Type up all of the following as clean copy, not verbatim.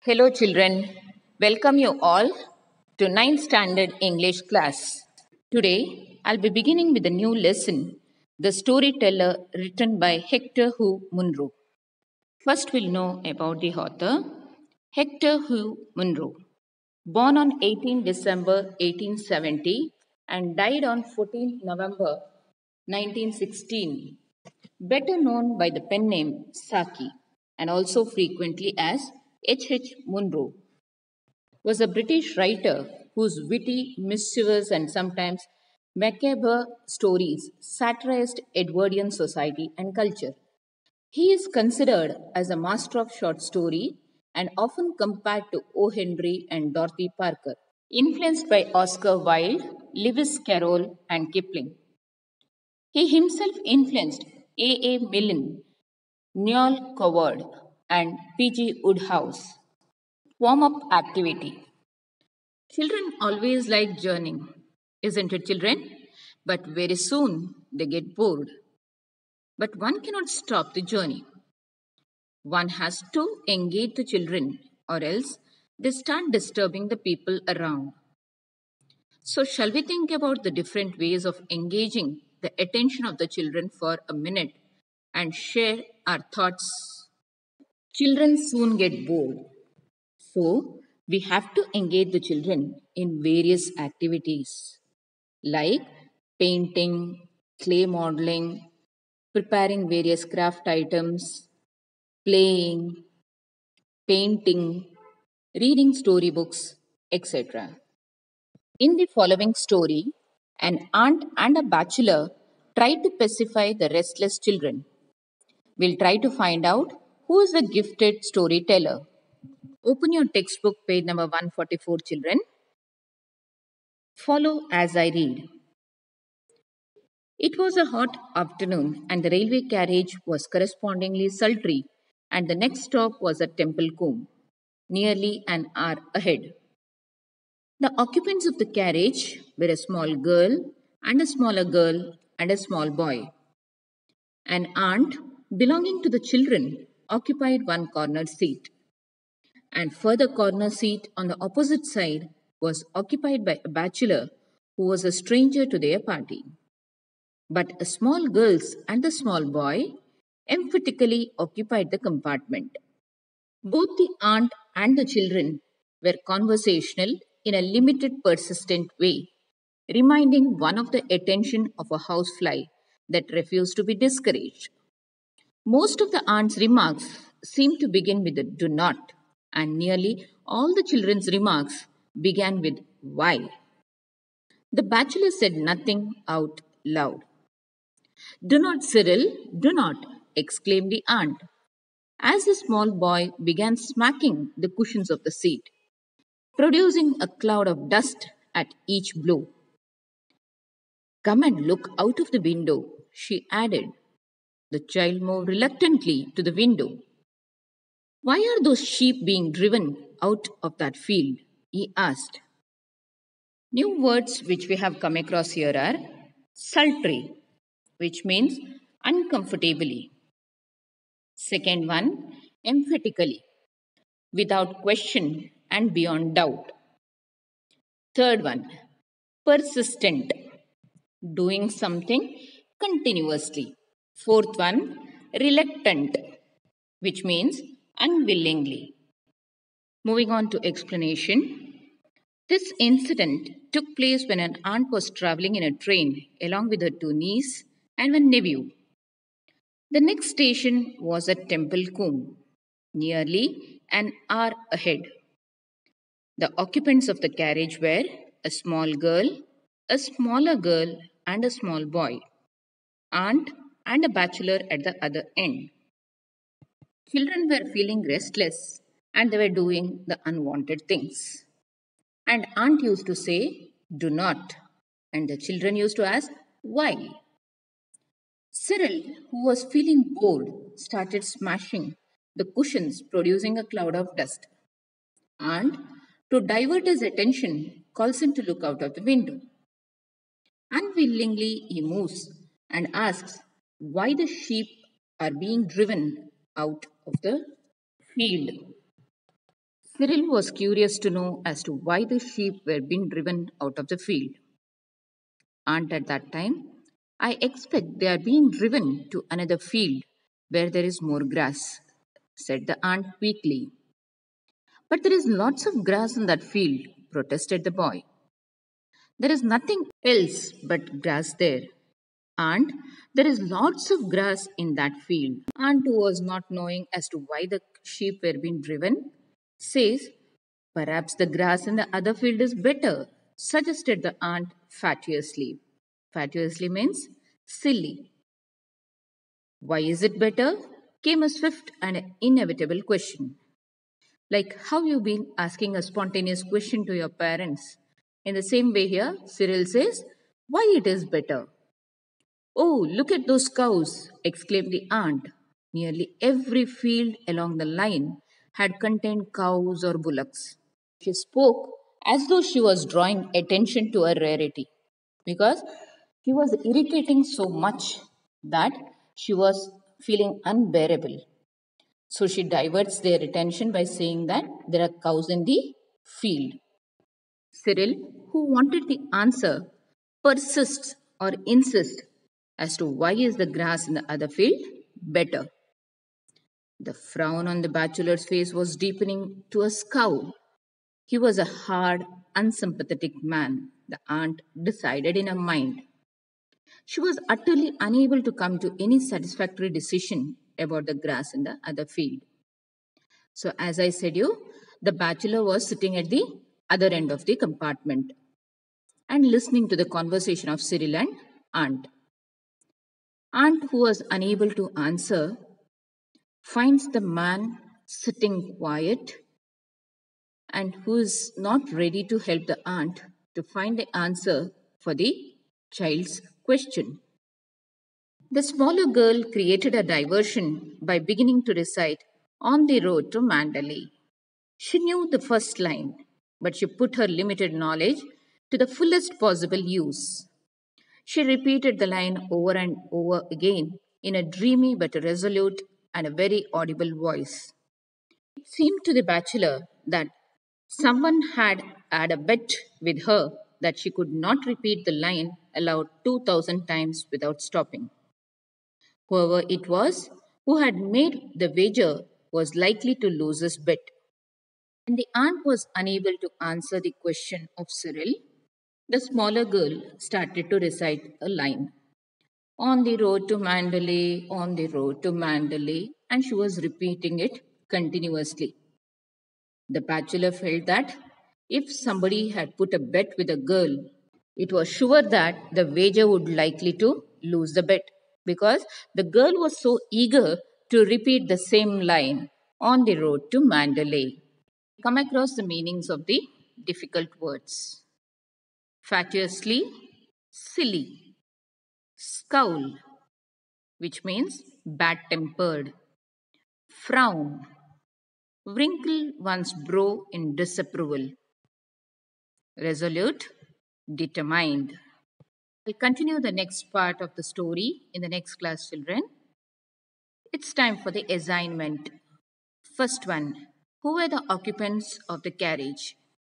Hello, children. Welcome you all to ninth Standard English class. Today, I'll be beginning with a new lesson, The Storyteller, written by Hector Hu Munro. First, we'll know about the author, Hector Hu Munro. Born on 18 December 1870 and died on 14 November 1916. Better known by the pen name Saki and also frequently as H. Munro, was a British writer whose witty, mischievous, and sometimes macabre stories satirized Edwardian society and culture. He is considered as a master of short story and often compared to O. Henry and Dorothy Parker. Influenced by Oscar Wilde, Lewis Carroll, and Kipling, he himself influenced A. Milne, Noel Coward, and P.G. Wodehouse. Warm up activity. Children always like journeying, isn't it, children? But very soon they get bored. But one cannot stop the journey. One has to engage the children, or else they start disturbing the people around. So, shall we think about the different ways of engaging the attention of the children for a minute and share our thoughts? Children soon get bored. So, we have to engage the children in various activities like painting, clay modeling, preparing various craft items, playing, painting, reading storybooks, etc. In the following story, an aunt and a bachelor try to pacify the restless children. We'll try to find out who is the gifted storyteller. Open your textbook, page number 144, children. Follow as I read. It was a hot afternoon, and the railway carriage was correspondingly sultry, and the next stop was at Templecombe, nearly an hour ahead. The occupants of the carriage were a small girl, and a smaller girl, and a small boy. An aunt belonging to the children occupied one corner seat, and further corner seat on the opposite side was occupied by a bachelor who was a stranger to their party. But a small girls and a small boy emphatically occupied the compartment. Both the aunt and the children were conversational in a limited, persistent way, reminding one of the attention of a housefly that refused to be discouraged. Most of the aunt's remarks seemed to begin with a do not, and nearly all the children's remarks began with why. The bachelor said nothing out loud. Do not, Cyril, do not, exclaimed the aunt, as the small boy began smacking the cushions of the seat, producing a cloud of dust at each blow. Come and look out of the window, she added. The child moved reluctantly to the window. Why are those sheep being driven out of that field? He asked. New words which we have come across here are sultry, which means uncomfortably. Second one, emphatically, without question and beyond doubt. Third one, persistent, doing something continuously. Fourth one, reluctant, which means unwillingly. Moving on to explanation. This incident took place when an aunt was traveling in a train along with her two nieces and one nephew. The next station was at Templecombe, nearly an hour ahead. The occupants of the carriage were a small girl, a smaller girl, and a small boy, aunt and a bachelor at the other end. Children were feeling restless and they were doing the unwanted things. And aunt used to say, do not. And the children used to ask, why? Cyril, who was feeling bored, started smashing the cushions, producing a cloud of dust. Aunt, to divert his attention, calls him to look out of the window. Unwillingly, he moves and asks why the sheep are being driven out of the field. Cyril was curious to know as to why the sheep were being driven out of the field. Aunt at that time, I expect they are being driven to another field where there is more grass, said the aunt weakly. But there is lots of grass in that field, protested the boy. There is nothing else but grass there. Aunt, there is lots of grass in that field. Aunt, who was not knowing as to why the sheep were being driven, says, perhaps the grass in the other field is better, suggested the aunt fatuously. Fatuously means silly. Why is it better? Came a swift and inevitable question. Like how you been asking a spontaneous question to your parents. In the same way here, Cyril says, why it is better. Oh, look at those cows, exclaimed the aunt. Nearly every field along the line had contained cows or bullocks. She spoke as though she was drawing attention to a rarity because she was irritating so much that she was feeling unbearable. So she diverts their attention by saying that there are cows in the field. Cyril, who wanted the answer, persists or insists as to why is the grass in the other field better. The frown on the bachelor's face was deepening to a scowl. He was a hard, unsympathetic man, the aunt decided in her mind. She was utterly unable to come to any satisfactory decision about the grass in the other field. So, as I said you, the bachelor was sitting at the other end of the compartment and listening to the conversation of Cyril and aunt. Aunt, who was unable to answer, finds the man sitting quiet and who is not ready to help the aunt to find the answer for the child's question. The smaller girl created a diversion by beginning to recite On the Road to Mandalay. She knew the first line, but she put her limited knowledge to the fullest possible use. She repeated the line over and over again in a dreamy but resolute and a very audible voice. It seemed to the bachelor that someone had a bet with her that she could not repeat the line aloud 2,000 times without stopping. Whoever it was who had made the wager was likely to lose his bet. When the aunt was unable to answer the question of Cyril, the smaller girl started to recite a line. On the road to Mandalay, on the road to Mandalay, and she was repeating it continuously. The bachelor felt that if somebody had put a bet with a girl, it was sure that the wager would likely to lose the bet because the girl was so eager to repeat the same line on the road to Mandalay. Come across the meanings of the difficult words. Fatuously, silly, scowl, which means bad tempered, frown, wrinkle one's brow in disapproval, resolute, determined. We'll continue the next part of the story in the next class, children. It's time for the assignment. First one, who were the occupants of the carriage?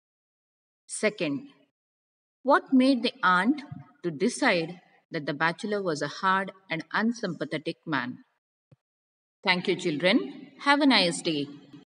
Second, what made the aunt to decide that the bachelor was a hard and unsympathetic man? Thank you, children. Have a nice day.